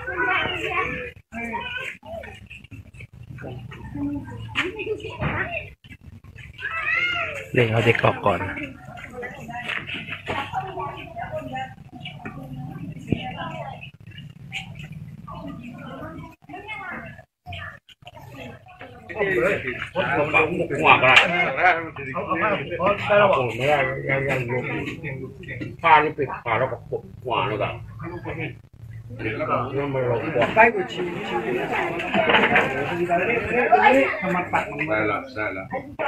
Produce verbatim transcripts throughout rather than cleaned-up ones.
เล่นเอาเด็กออกก่อนหัวกันเอาไม่ได้ยังยังลงผ้านี่ปิดผ้าแล้วก็ปกหัวแล้วก็นี่มันลงหัวใกล้กูชิวชิวทำมันปัดได้ละได้ละ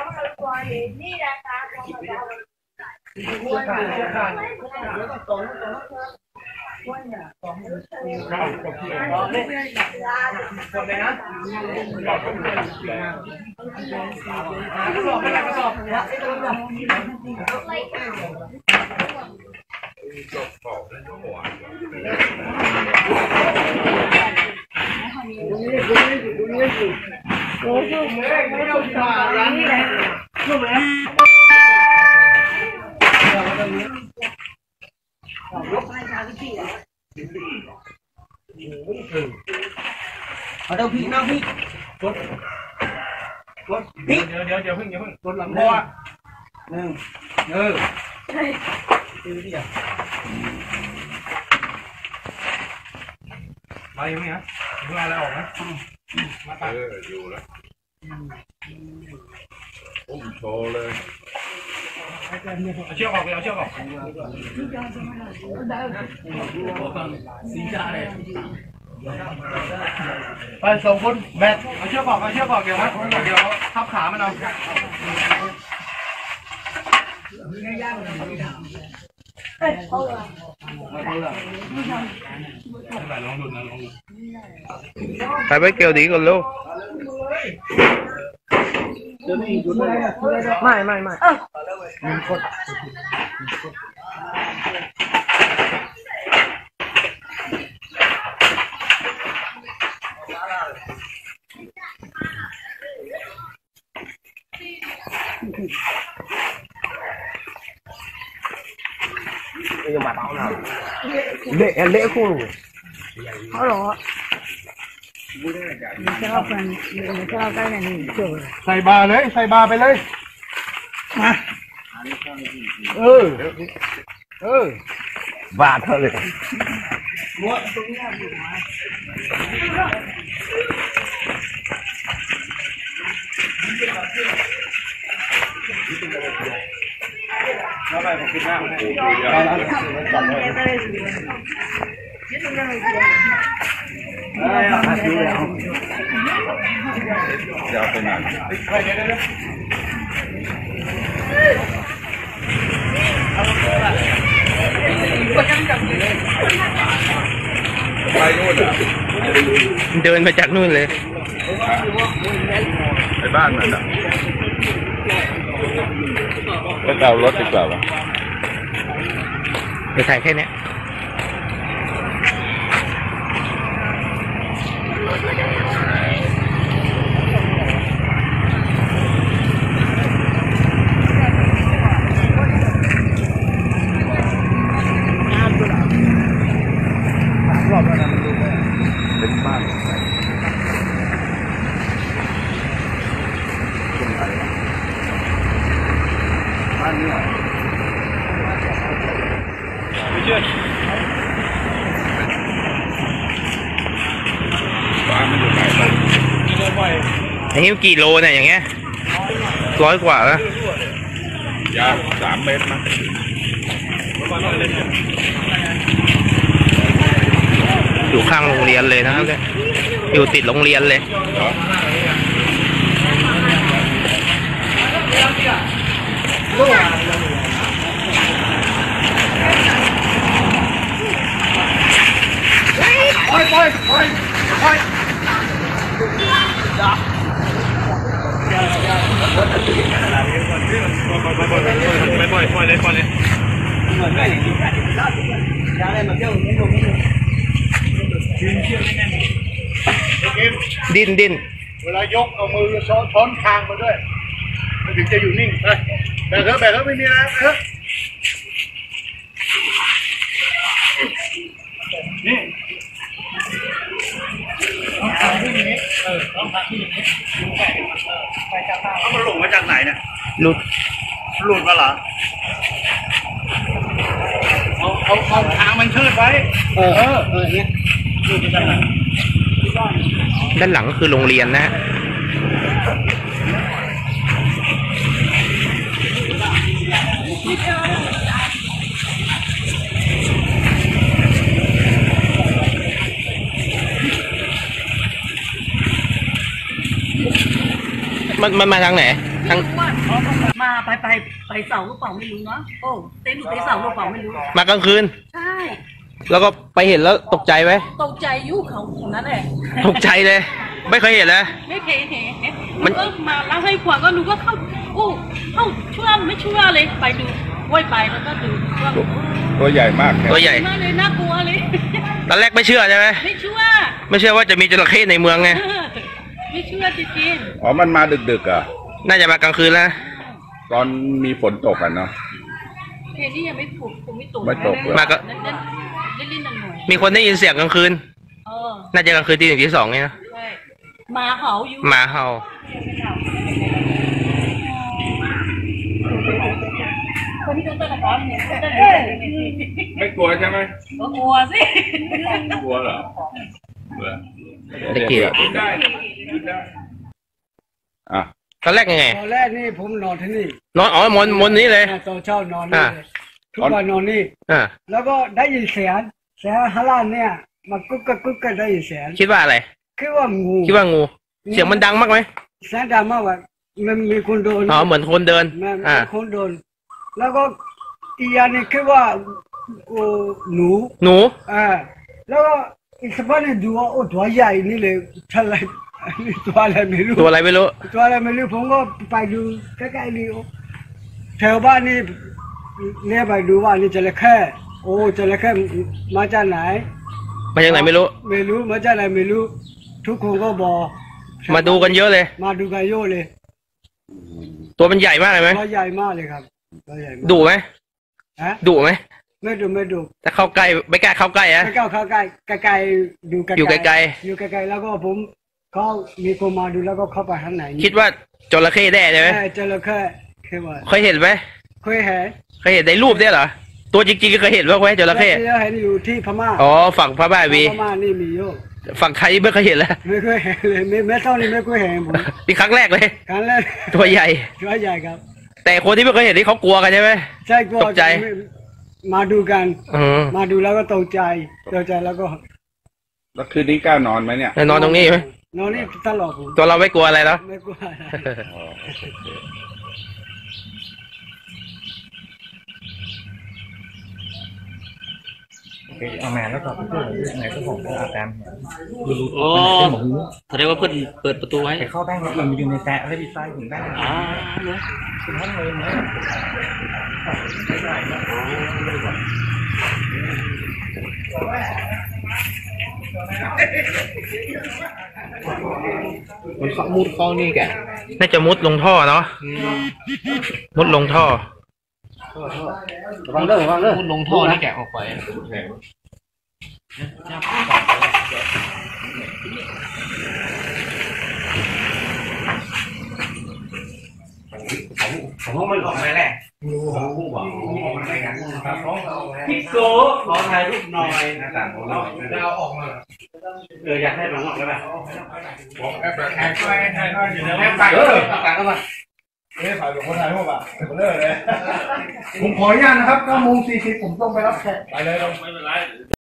โอ้โหไม่ต้องผ่าร้านนี้เลยรู้ไหมเอาเดี๋ยวพี่น้องพี่กดกดพี่เดี๋ยวเดี๋ยวเดี๋ยวเพิ่งเดี๋ยวเพิ่งกดหลังบัวหนึ่งเออใช่ดูดิอ่ะมาอยู่ไหมฮะเพิ่งอะไรออกนะมาตัดเอออยู่แล้วอุ้มโชว์เลยเอาเชือกออกไปเอาเชือกออกสีจ่าเลยไปสองคนแบตเอาเชือกออกเอาเชือกออกเดี๋ยวนะเดี๋ยวทับขามันเอาไปไปเกี่ยวดีก่อนลูกไม่ไม่ไม่ nhưng mà tao nào lễ lễ khu luôn có rồi mình cho phần mình cho cái này mình chửi ใส่บาเลยใส่บาไปเลยมาเออเออบาเท่าเลยแล้วไปผมคิดว่าโอ้โหเดี๋ยวไปไหนไปเดี๋ยวเดี๋ยวไปนู่นเดินมาจากนู่นเลยไปบ้านมันอ่ะก็เอารถดีกว่าวะไปถ่ายแค่นี้เป็นบ้านบ้านนี้ไม่เชื่อบ้านมันอยู่ไหนบ้างอันนี้กี่โลเนี่ยอย่างเงี้ยร้อยกว่าแล้วยาวสามเมตรนะอยู่ข้างโรงเรียนเลยนะครับเนี่ยอยู่ติดโรงเรียนเลยไปไปไปไปไม่ปล่อยปล่อยเลยปล่อยเลยดิ้นดิ้นเวลายกเอามือช้อนช้อนคางมาด้วยมันถึงจะอยู่นิ่งไปแบกเถอะแบกเถอะไม่มีอะไรเถอะนี่เขามาหลงมาจากไหนเนี่ยหลุดหลุดมาเหรอเอาเอาเอาทางมันชืดไว้เออเออเออเนี่ยหลุดมาจากไหนด้านหลังก็คือโรงเรียนนะฮะมันมันมาทางไหนทางมาไปไปไปเสาหรือเปล่าไม่รู้เนาะโอ้เต้นไปเสาหรือเปล่าไม่รู้มากลางคืนใช่แล้วก็ไปเห็นแล้วตกใจไหมตกใจยุ่เขาคนนั้นแหละตกใจเลย ไม่เคยเห็นเลยไม่เคยเห็นมันก็มาเล่าให้ฟังก็หนูก็เข้าโอ้เข้าเชื่อไม่เชื่อเลยไปดูว่ายไปแล้วก็ดูว่าตัวใหญ่มากตัวใหญ่มากเลยน่ากลัวเลยตอนแรกไม่เชื่อใช่ไหมไม่เชื่อไม่เชื่อว่าจะมีจระเข้ในเมืองไงเออไม่เชื่อจริงอ๋อ มันมาดึกๆอ่ะน่าจะมากลางคืนแล้วตอนมีฝนตกอ่ะเนาะๆเพลงนี้ยังไม่ถูกคงไม่ตกไม่ตกเลยมาก็เล่นเล่นเล่นเล่นหน่อยมีคนได้ยินเสียงกลางคืนๆเออน่าจะกลางคืนตีหนึ่งตีสองไงนะใช่หมาเห่าอยู่หมาเห่าคนที่ต้องการเนี่ยไม่กลัวใช่ไหมก็กลัวสิกลัวเหรอเบื่อตะเกียบได้อ่ะตอนแรกยังไงตอนแรกนี่ผมนอนที่นี่นอนอ๋อมนมนนี้เลยตอนเช้านอนนี่เลยทุกวันนอนนี่อ่าแล้วก็ได้ยินเสียงเสียงฮาลานเนี่ยมากุ๊กกะกุ๊กกะได้ยินเสียงคิดว่าอะไรคิดว่างูคิดว่างู เสียงมันดังมากไหมเสียงดังมากว่ามันมีคนโดนอ๋อเหมือนคนเดินมันอ่ามีคนโดน แล้วก็อีกอย่างหนึงคิดว่าโอ้หนูหนูอ่าแล้วก็อีกสักพักหนึงดูว่าโอ้ตัวใหญ่นี่เลยทะเลนี่ตัวอะไรไม่รู้ตัวอะไรไม่รู้ตัวอะไรไม่รู้ผมก็ไปดูใกล้ๆนี่โอ้แถวบ้านนี่เนี่ยไปดูว่านี่จระเข้โอ้จระเข้มาจากไหนมาจากไหนไม่รู้ไม่รู้มาจากไหนไม่รู้ ทุกคนก็บอกมาดูกันเยอะเลยมาดูกันเยอะเลยตัวมันใหญ่มากเลยไหมตัวใหญ่มากเลยครับตัวใหญ่มากดุไหมฮะดุไหมไม่ดูไม่ดูถ้าเข้าใกล้ไม่กล้าเข้าใกล้อะไม่ก้าวเข้าใกล้ใกล้ๆดูไกลๆอยู่ไกลอยู่ไกลๆแล้วก็ผมเขามีคนมาดูแล้วก็เข้าไปข้างในคิดว่าจระเข้แน่ใช่ไหมเออจระเข้เคยว่าเคยเห็นไหมเคยเห็นเคยเห็นในรูปเนี่ยเหรอ ตัวจริงๆก็เคยเห็นว่าไว้จระเข้เคยเห็นอยู่ที่พม่าอ๋อฝั่งพระบ้าวีพม่านี่มีเยอะฝั่งไทยไม่เคยเห็นแล้วไม่เคยเห็นเลยไม่ไม่เท่านี้ไม่เคยเห็นผมนี่ครั้งแรกเลยครั้งแรกตัวใหญ่ตัวใหญ่ครับแต่คนที่ไม่เคยเห็นนี่เขากลัวกันใช่ไหมใช่กลัวตกใจมาดูกันอืมมาดูแล้วก็ตกใจตกใจแล้วก็แล้วคืนนี้กล้านอนไหมเนี่ยแล้วนอนตรงนี้ไหมนอนนี่ตลอดผมตัวเราไม่กลัวอะไรแล้วไม่กลัวอะไรอ๋อโอเคเอามาแล้วก็ไปเพื่อนไหนก็ผมก็อาบน้ำโอ้แสดงว่าเพื่อนเปิดประตูไว้แต่เข้าได้มันอยู่ในแตะแล้วดีไซน์ถึงได้อ๋อเนอะถึงห้องเลยนะมันเขามุดคลองนี่แกน่าจะมุดลงท่อเนาะมุดลงท่อระวังเด้อระวังเด้อมุดลงท่อนี่แกออกไปผมว่ามันออกมาแหละพี่โก้ขอถ่ายรูปหน่อยเราออกมาเอออยากให้หลังออกได้ไหมบอกแอปแอปไปแอปไปอยู่ในแอปไปเออต่างกันมาผมขออนุญาตนะครับเก้าโมงสี่สิบผมต้องไปรับแขกไปเลยเราไม่เป็นไร